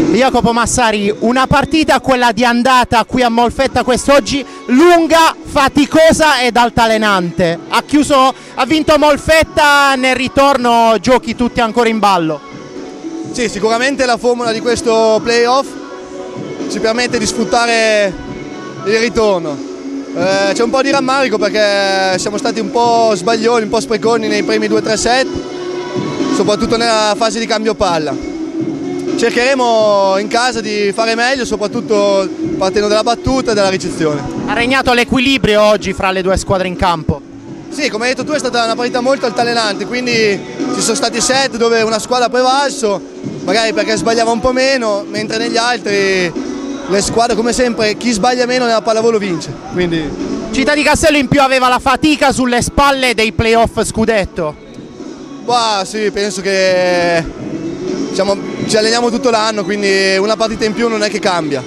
Jacopo Massari, una partita, quella di andata qui a Molfetta quest'oggi, lunga, faticosa ed altalenante. Ha vinto Molfetta, nel ritorno giochi tutti ancora in ballo. Sì, sicuramente la formula di questo playoff ci permette di sfruttare il ritorno. C'è un po' di rammarico perché siamo stati un po' sbaglioni, un po' spreconi nei primi 2-3 set, soprattutto nella fase di cambio palla. Cercheremo in casa di fare meglio, soprattutto partendo dalla battuta e dalla ricezione. Ha regnato l'equilibrio oggi fra le due squadre in campo? Sì, come hai detto tu, è stata una partita molto altalenante, quindi ci sono stati set dove una squadra ha prevalso, magari perché sbagliava un po' meno, mentre negli altri le squadre, come sempre, chi sbaglia meno nella pallavolo vince. Quindi... Città di Castello in più aveva la fatica sulle spalle dei playoff scudetto. Bah, sì, penso che ci alleniamo tutto l'anno, quindi una partita in più non è che cambia.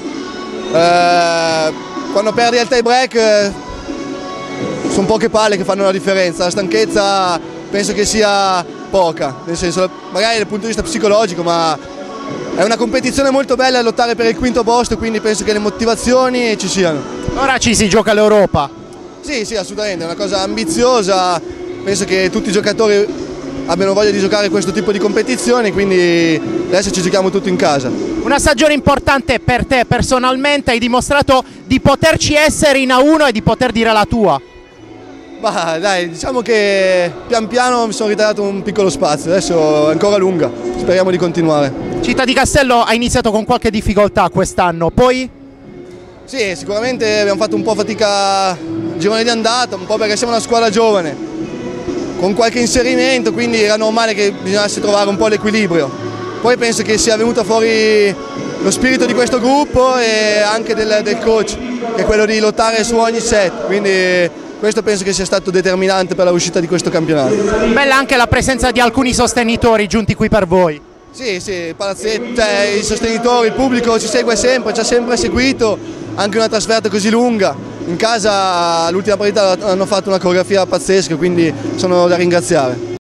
Quando perdi al tie break sono poche palle che fanno la differenza, la stanchezza penso che sia poca, nel senso, magari dal punto di vista psicologico, ma è una competizione molto bella lottare per il quinto posto, quindi penso che le motivazioni ci siano. Ora ci si gioca l'Europa. Sì, sì, assolutamente, è una cosa ambiziosa, penso che tutti i giocatori abbiano voglia di giocare questo tipo di competizioni, quindi adesso ci giochiamo tutto in casa. Una stagione importante per te personalmente, hai dimostrato di poterci essere in A1 e di poter dire la tua. Bah, dai, diciamo che pian piano mi sono ritagliato un piccolo spazio, adesso è ancora lunga, speriamo di continuare. Città di Castello ha iniziato con qualche difficoltà quest'anno, poi? Sì, sicuramente abbiamo fatto un po' fatica il girone di andata, un po' perché siamo una squadra giovane, con qualche inserimento, quindi era normale che bisognasse trovare un po' l'equilibrio. Poi penso che sia venuto fuori lo spirito di questo gruppo e anche del coach, che è quello di lottare su ogni set, quindi questo penso che sia stato determinante per la uscita di questo campionato. Bella anche la presenza di alcuni sostenitori giunti qui per voi. Sì, sì, i sostenitori, il pubblico ci segue sempre, ci ha sempre seguito, anche una trasferta così lunga. In casa l'ultima partita hanno fatto una coreografia pazzesca, quindi sono da ringraziare.